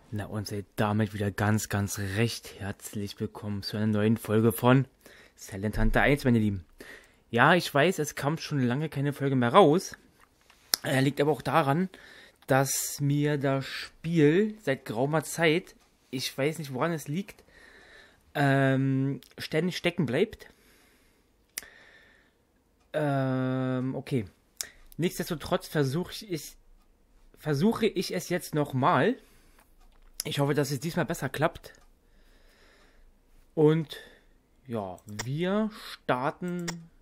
Na und seid damit wieder ganz, ganz recht herzlich willkommen zu einer neuen Folge von Silent Hunter 1, meine Lieben. Ja, ich weiß, es kam schon lange keine Folge mehr raus. Liegt aber auch daran, dass mir das Spiel seit geraumer Zeit, ich weiß nicht woran es liegt, ständig stecken bleibt. Okay. Nichtsdestotrotz versuche ich es jetzt nochmal. Ich hoffe, dass es diesmal besser klappt. Und ja, wir starten.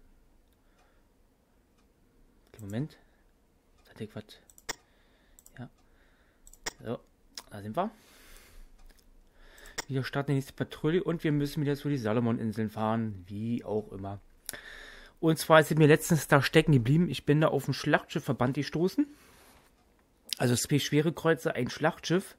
Moment. Da hatte ich was. Ja. So, da sind wir. Wir starten die nächste Patrouille und wir müssen wieder zu die Salomon-Inseln fahren. Wie auch immer. Und zwar ist mir letztens da stecken geblieben. Ich bin da auf ein Schlachtschiffverband gestoßen. Also zwei schwere Kreuzer, ein Schlachtschiff.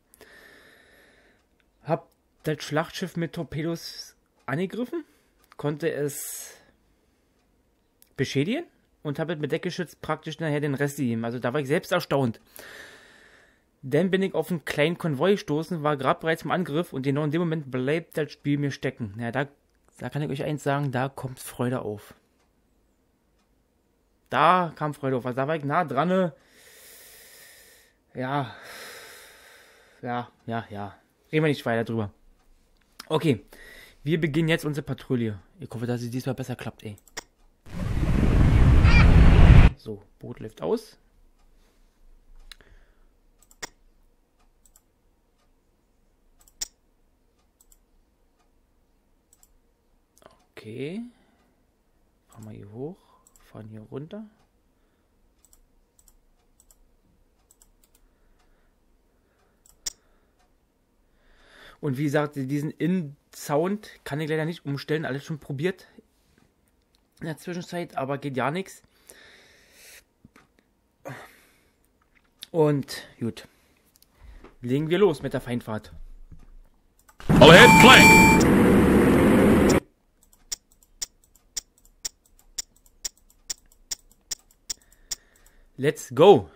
Hab das Schlachtschiff mit Torpedos angegriffen, konnte es beschädigen und habe mit Deckgeschütz praktisch nachher den Rest gegeben. Also da war ich selbst erstaunt. Dann bin ich auf einen kleinen Konvoi gestoßen, war gerade bereits im Angriff und genau in dem Moment bleibt das Spiel mir stecken. Ja, da kann ich euch eins sagen, da kommt Freude auf. Da kam Freude auf, also da war ich nah dran. Ja. Reden wir nicht weiter drüber. Okay, wir beginnen jetzt unsere Patrouille. Ich hoffe, dass es diesmal besser klappt, ey. So, Boot läuft aus. Okay. Fahren wir hier hoch, fahren hier runter. Und wie gesagt, diesen In-Sound kann ich leider nicht umstellen. Alles schon probiert in der Zwischenzeit, aber geht ja nichts. Und gut. Legen wir los mit der Feindfahrt. All ahead, flank! Let's go!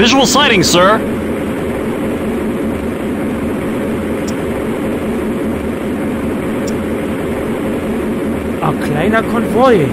Visual sighting, sir. Ein kleiner Konvoi.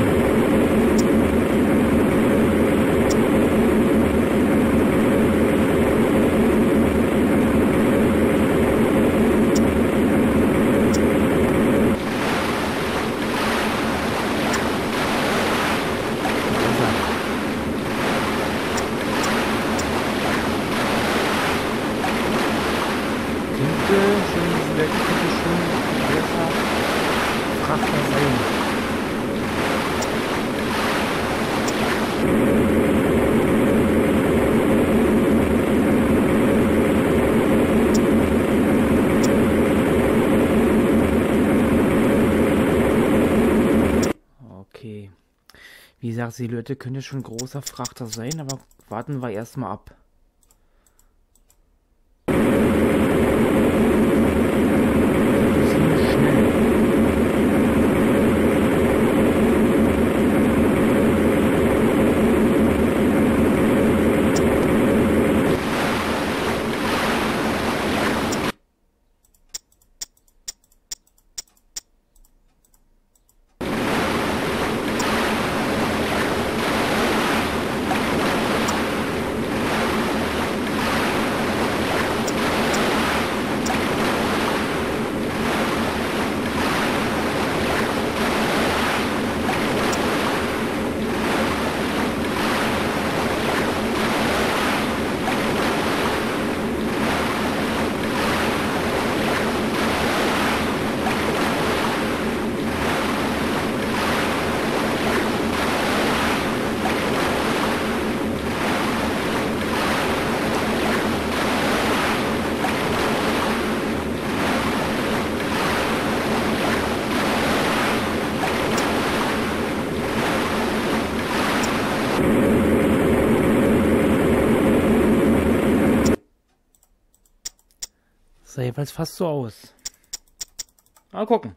Okay. Wie gesagt, Silhouette könnte schon ein großer Frachter sein, aber warten wir erstmal ab. Sah jedenfalls fast so aus. Mal gucken.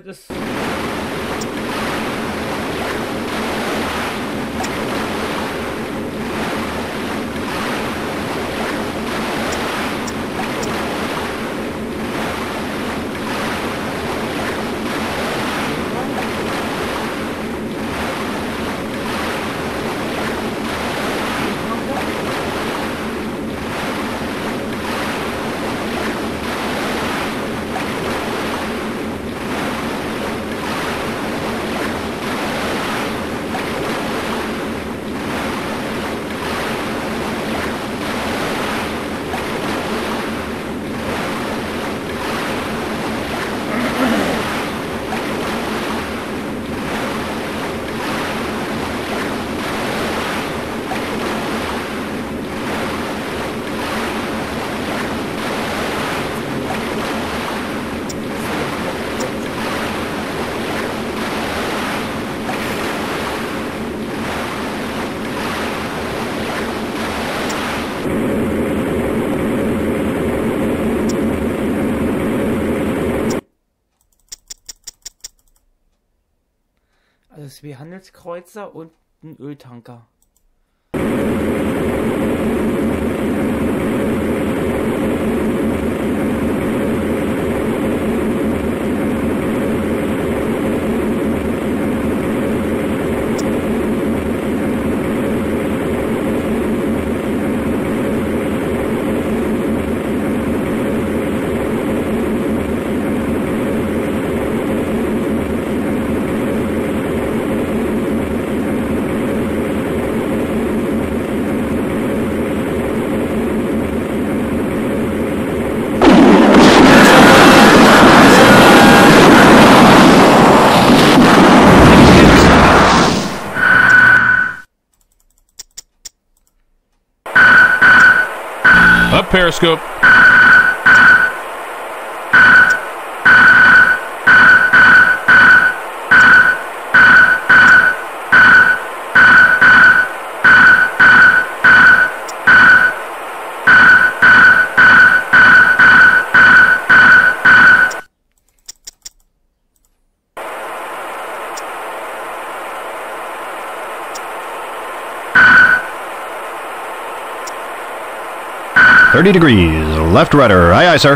das ist... Also 2 Handelskreuzer und ein Öltanker. Up periscope. .30 degrees, left rudder. Aye, aye, sir.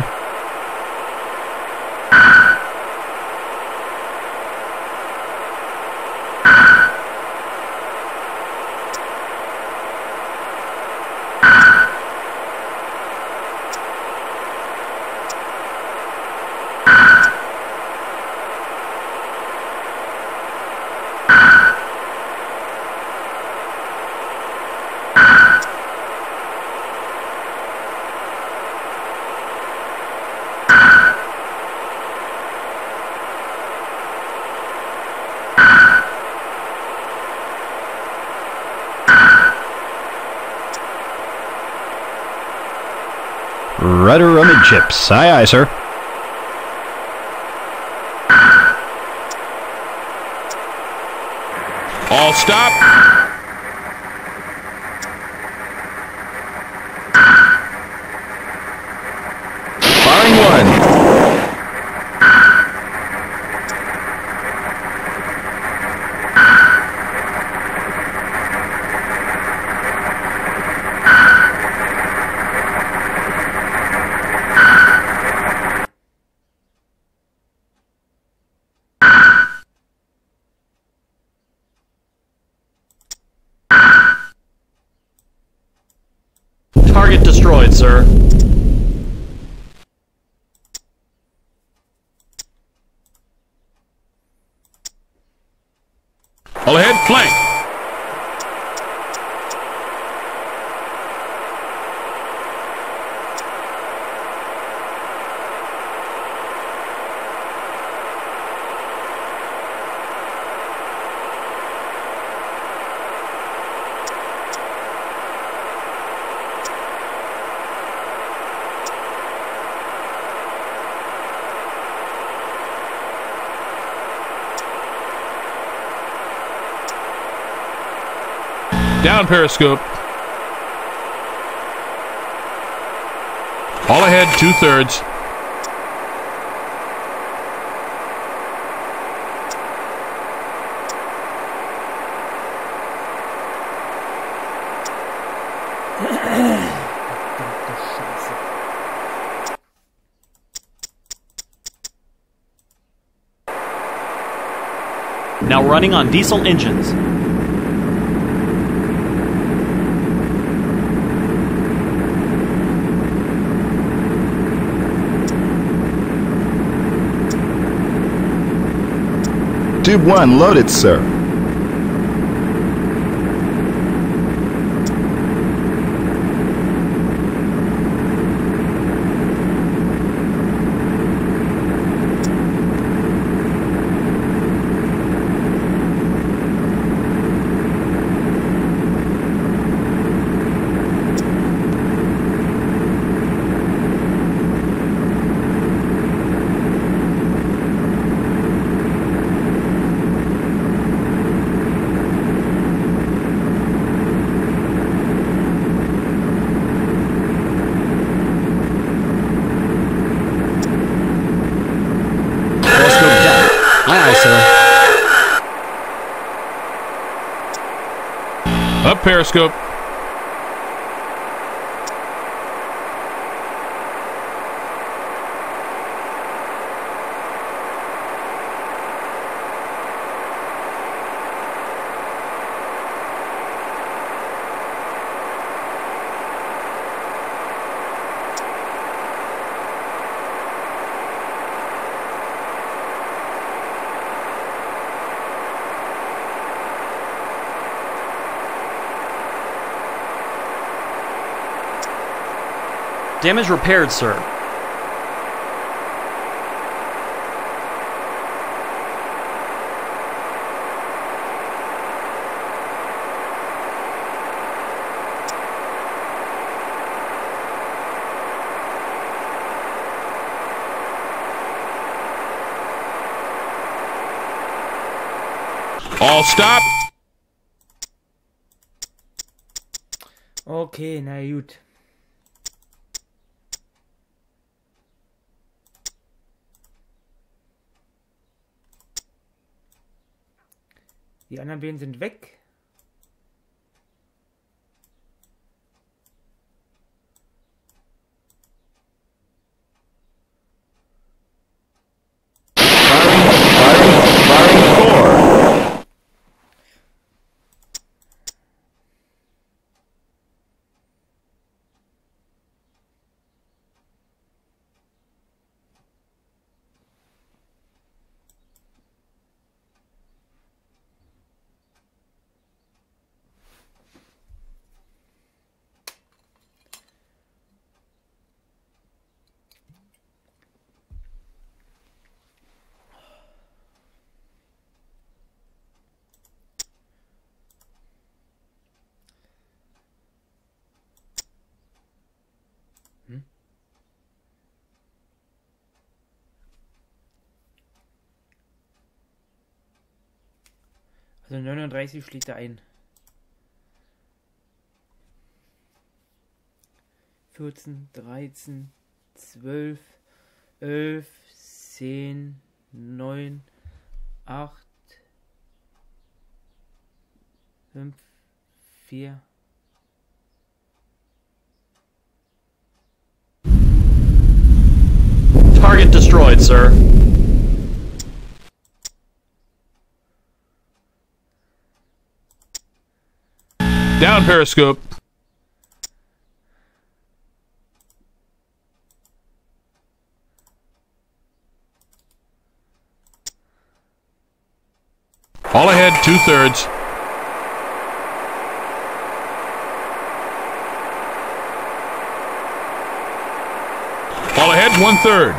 Rudder amidships. Aye, aye, sir. All stop. Firing one. Target destroyed, sir. All ahead, flank. Down periscope. All ahead, 2/3. running on diesel engines. Tube 1 loaded, sir. Up periscope. Damage repaired, sir. All stop. Okay, na gut. Die anderen beiden sind weg. Also 39 schlägt er ein. 14, 13, 12, 11, 10, 9, 8, 5, 4. Target destroyed, sir. Down periscope. All ahead, 2/3. All ahead, 1/3.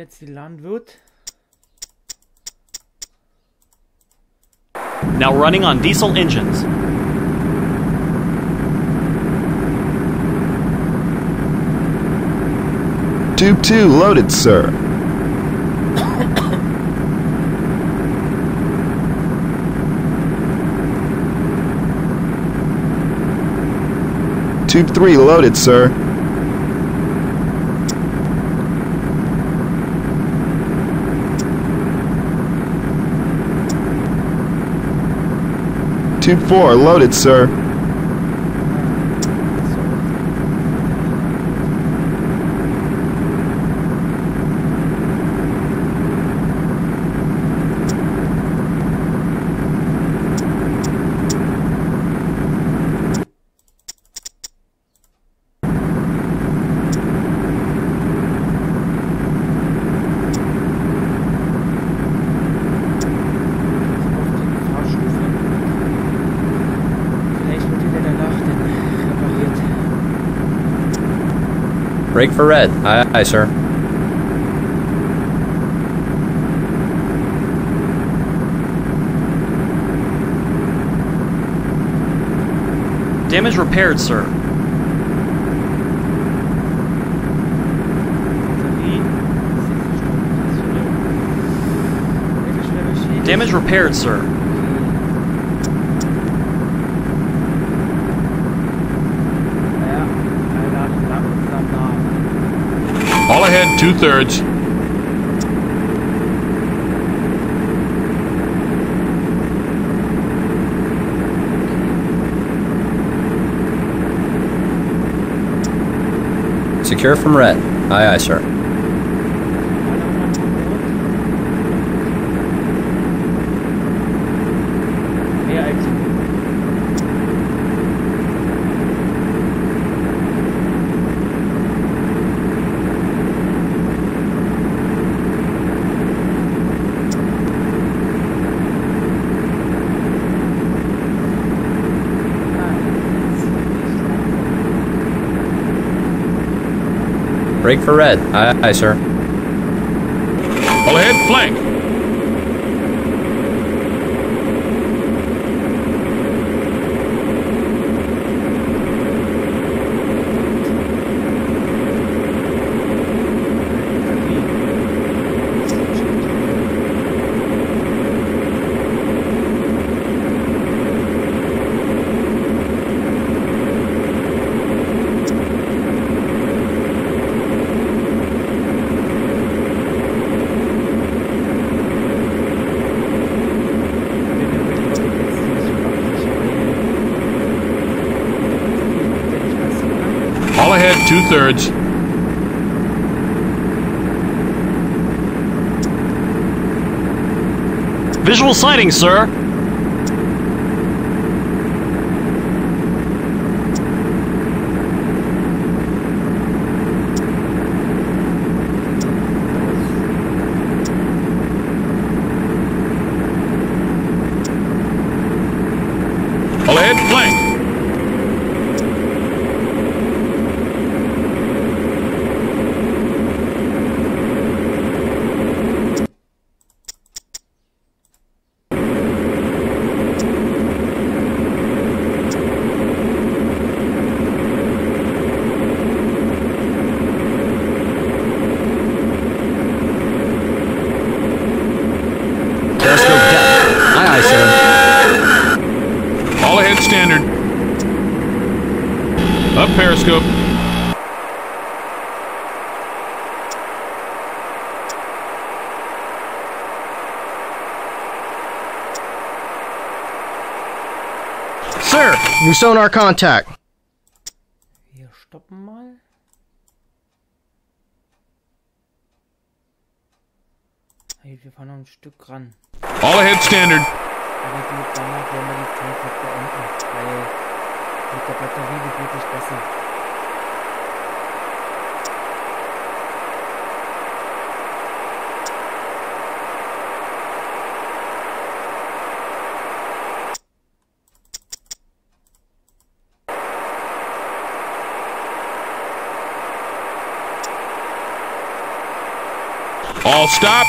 jetzt die Landwirt. Now running on diesel engines. Tube 2 loaded, sir. Tube 3 loaded, sir. Tube 4 loaded, sir. Brake for red. Aye, aye, sir. Damage repaired, sir. Damage repaired, sir. All ahead, 2/3. Secure from red. Aye, aye, sir. Mehr als Brake for red. Aye, aye, sir. All ahead, flank. All ahead, 2/3. Visual sighting, sir. All ahead, flank. Periscope depth. Aye, aye, sir. All ahead, standard. Up periscope. Sir, new sonar contact. Wir stoppen mal. Hey, wir fahren noch ein Stück ran. All ahead, standard. Aber gut, danach werden wir die Zeit beenden, weil mit der Batterie wird wirklich besser. All stop.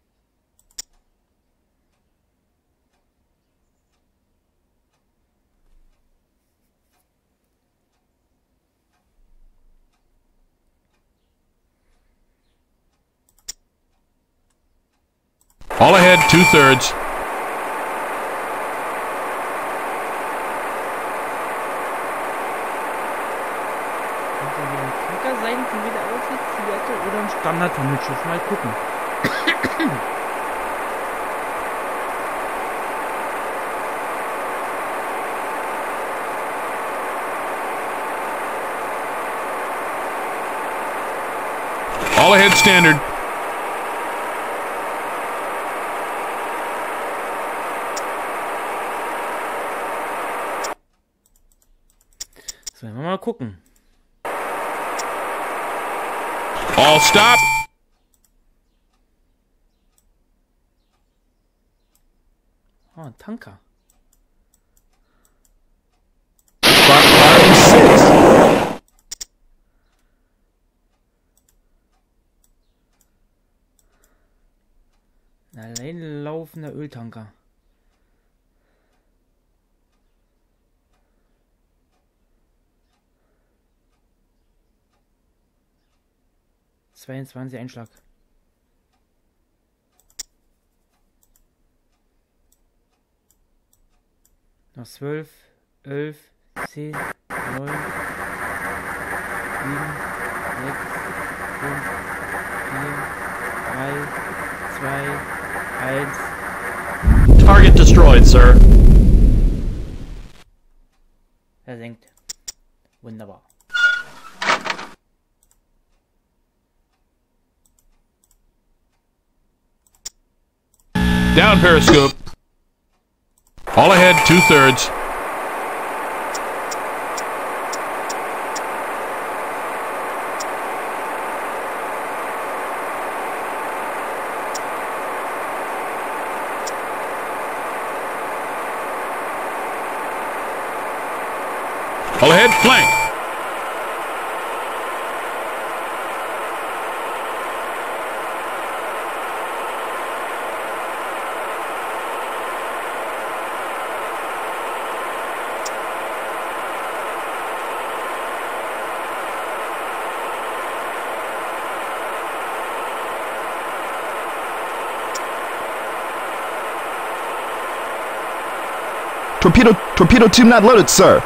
All ahead, 2/3. Könnte wieder ein Tanker sein, die wieder ausgezierte oder ein Standard-Handelsschiff. Mal gucken. All ahead, standard. So, wollen wir mal gucken. All stop. Oh, ein Tanker. Line 6. Ein allein laufender Öltanker. ...22 Einschlag. Noch 12, 11, 10, 9, 7, 6, 5, 4, 3, 2, 1. Target destroyed, sir. Versenkt. Wunderbar. Down periscope. All ahead, 2/3. All ahead, flank. Torpedo tube not loaded, sir.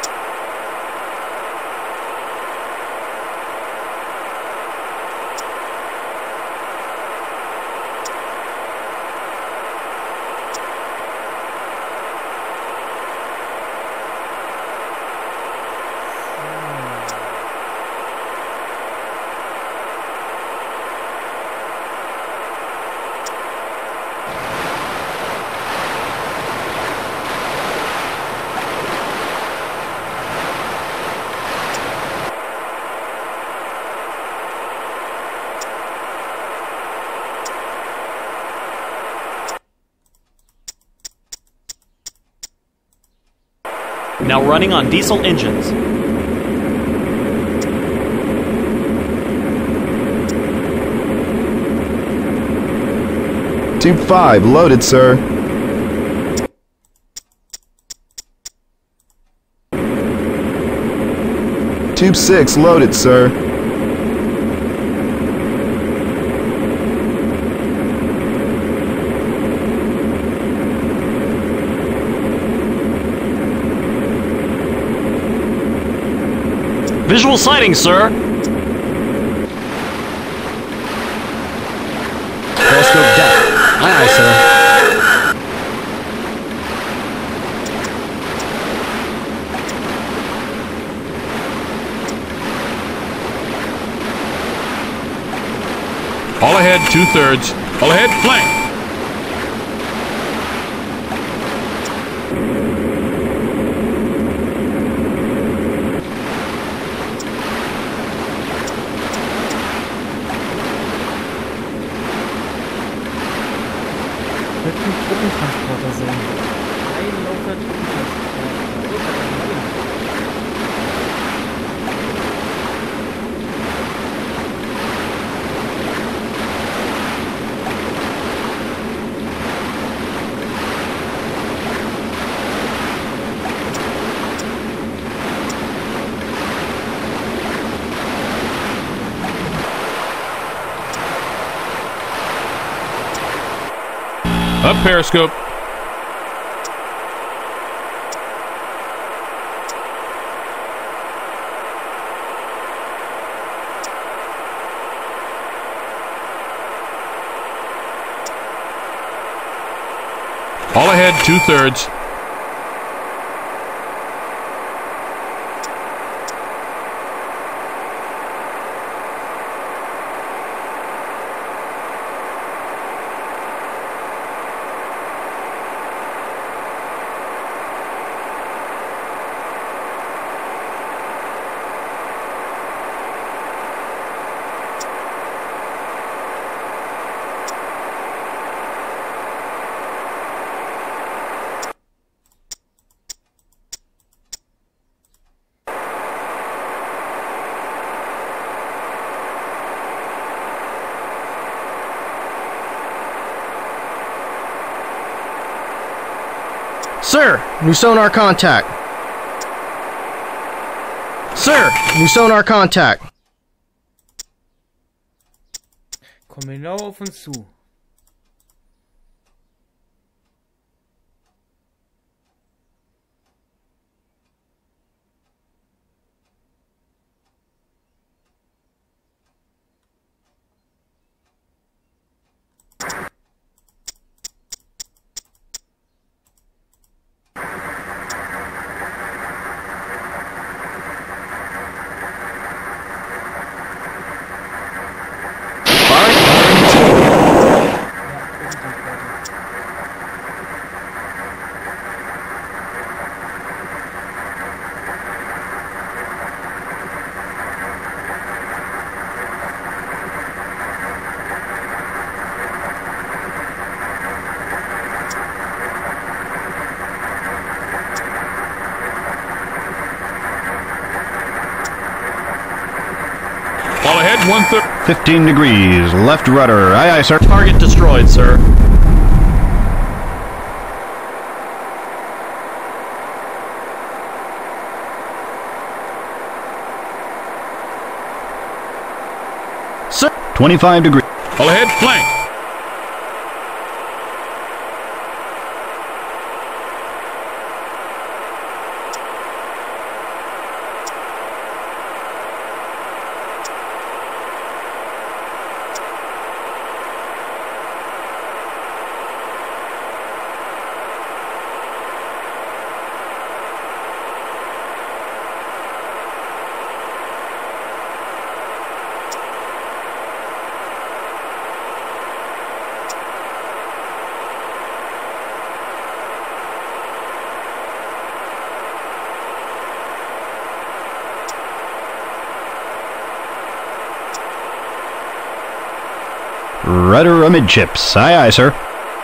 Now running on diesel engines. Tube 5 loaded, sir. Tube 6 loaded, sir. Visual sighting, sir. Periscope deck. Aye, aye, sir. All ahead, 2/3. All ahead, flank. Wird ein Truppentransporter sein. Ein lauter Truppentransporter. Up periscope. All ahead, 2/3. Sir, new sonar contact. Sir, new sonar contact. Komm genau auf uns zu. All ahead, 1/3. 15 degrees, left rudder. Aye, aye, sir. Target destroyed, sir. Sir, 25 degrees. All ahead, flank. Rudder amidships. Aye, aye, sir.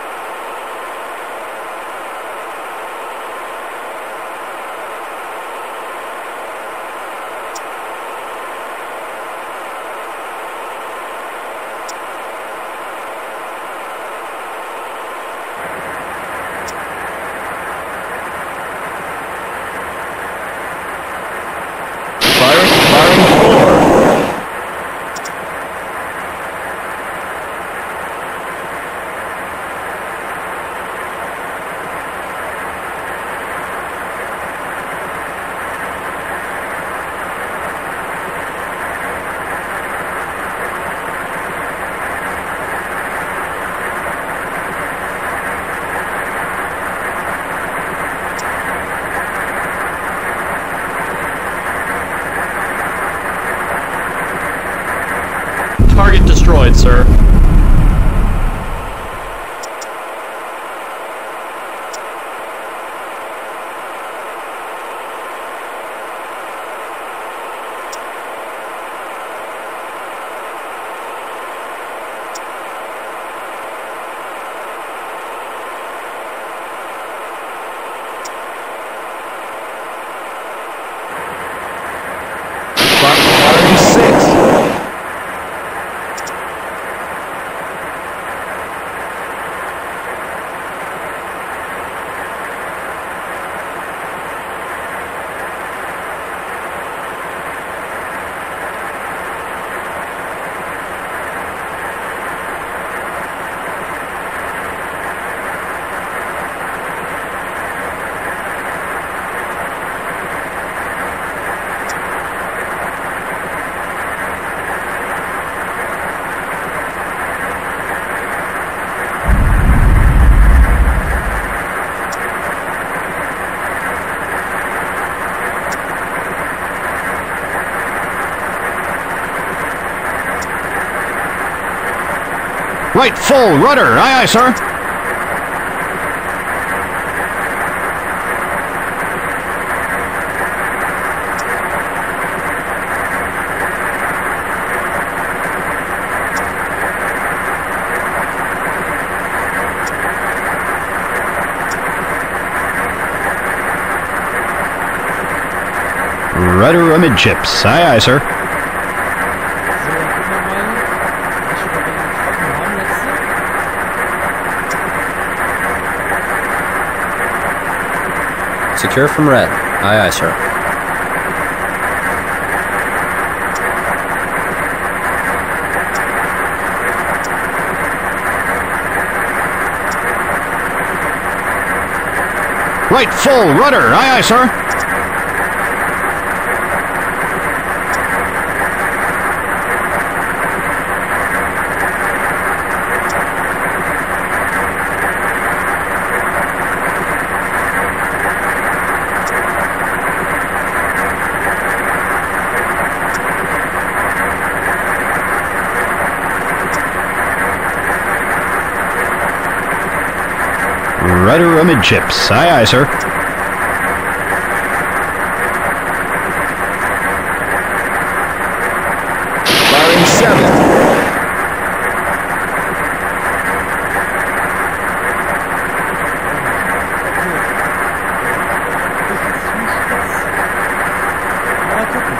Target destroyed, sir. Right full rudder. Aye, aye, sir. Rudder amidships. Aye, aye, sir. So, dann gucken wir mal, was wir da getroffen haben letzte. Secure from red. Aye, aye, sir. Right full rudder. Aye, aye, sir. Rudder amidships. Aye, aye, sir. Firing 7. Mal gucken.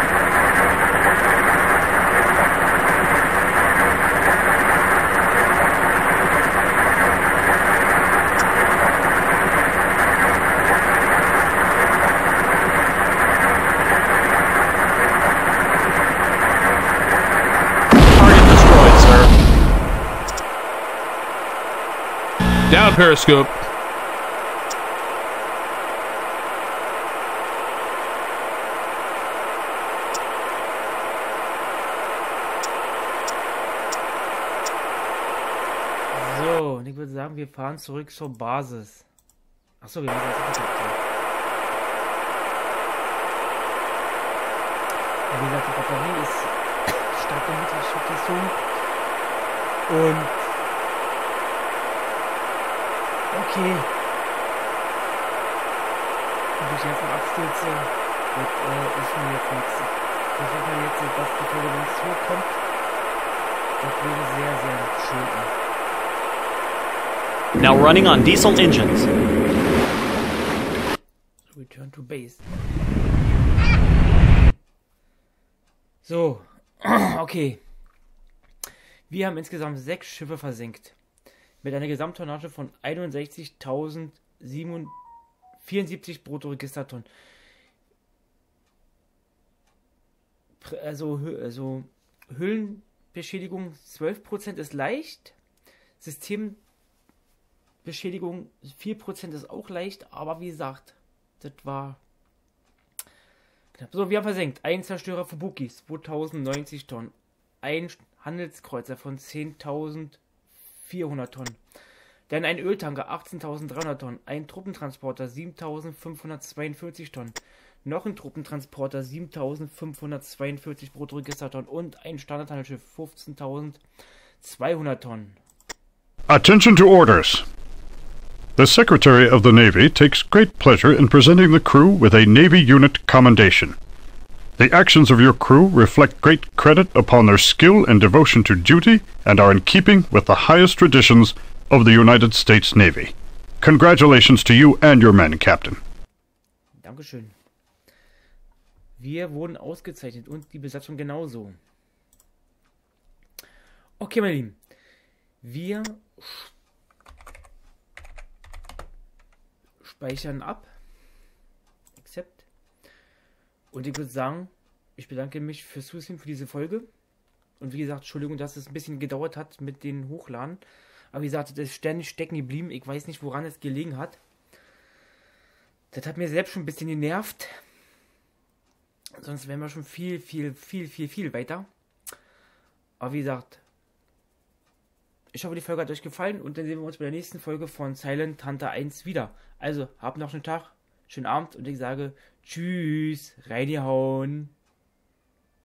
Target destroyed, sir. Down periscope. So, und ich würde sagen, wir fahren zurück zur Basis. Achso, wir müssen jetzt runterziehen. Ja, wie gesagt, die Batterie ist stark in Mittelschuttung. Und okay. Und durch die ganzen Abstürze ist mir jetzt nichts. Versuchen wir jetzt, dass die Folge nicht hochkommt. Das wäre sehr, sehr schön. Now running on diesel engines. Return to base. So, okay. Wir haben insgesamt 6 Schiffe versenkt. Mit einer Gesamttonnage von 61.074 Bruttoregistertonnen. Also Hüllenbeschädigung 12% ist leicht. Systembeschädigung 4% ist auch leicht, aber wie gesagt, das war knapp. So, wir haben versenkt. Ein Zerstörer Fubuki, 2090 Tonnen. Ein Handelskreuzer von 10.400 Tonnen. Dann ein Öltanker, 18.300 Tonnen. Ein Truppentransporter, 7.542 Tonnen. Noch ein Truppentransporter, 7.542 Bruttoregistertonnen. Und ein Standardhandelsschiff, 15.200 Tonnen. Attention to orders. The Secretary of the Navy takes great pleasure in presenting the crew with a Navy unit commendation. The actions of your crew reflect great credit upon their skill and devotion to duty and are in keeping with the highest traditions of the United States Navy. Congratulations to you and your men, Captain. Dankeschön. Wir wurden ausgezeichnet und die Besatzung genauso. Okay, meine Lieben. Wir speichern ab. Accept. Und ich würde sagen, ich bedanke mich fürs Zusehen für diese Folge. Und wie gesagt, Entschuldigung, dass es ein bisschen gedauert hat mit den Hochladen. Aber wie gesagt, das ist ständig stecken geblieben. Ich weiß nicht, woran es gelegen hat. Das hat mir selbst schon ein bisschen genervt. Sonst wären wir schon viel weiter. Aber wie gesagt, ich hoffe, die Folge hat euch gefallen. Und dann sehen wir uns bei der nächsten Folge von Silent Hunter 1 wieder. Also, habt noch einen schönen Tag, schönen Abend. Und ich sage, tschüss, reingehauen.